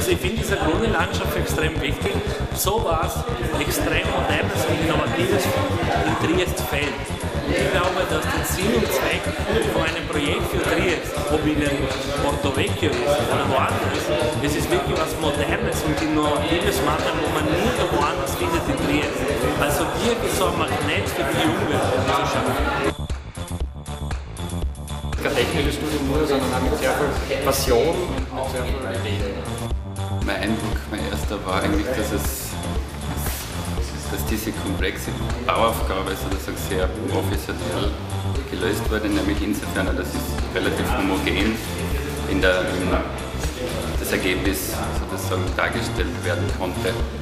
Also ich finde diese grüne Landschaft extrem wichtig. So was extrem modernes und innovatives in Triest fehlt. Ich glaube, dass der Sinn und Zweck von einem Projekt für Triest, ob in Porto Vecchio ist oder woanders, es ist wirklich was Modernes und Innovatives machen, wo man nie woanders findet in Triest. Also wirklich so ein Magnet für die Jugend zu schaffen. Kein technisches Studium nur, sondern auch mit sehr viel Passion und mit sehr viel Ideen. Mein Eindruck, mein erster war eigentlich, dass diese komplexe Bauaufgabe sozusagen sehr professionell gelöst wurde, nämlich insofern, dass es relativ homogen das Ergebnis sozusagen dargestellt werden konnte.